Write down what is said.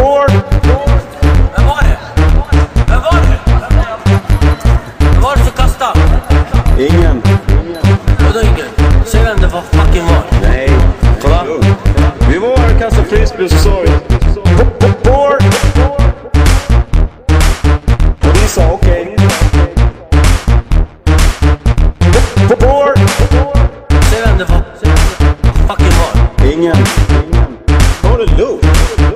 Vem var det? Vem var det? Vem var det som kastade? Ingen. Vadå ingen? Säg vem det var fucking var. Nej. Kolla. Vi var här och kastade frisbee och så sa vi Vår. Och vi sa okej. Vår. Säg vem det var fucking var. Ingen. Ta det lugnt.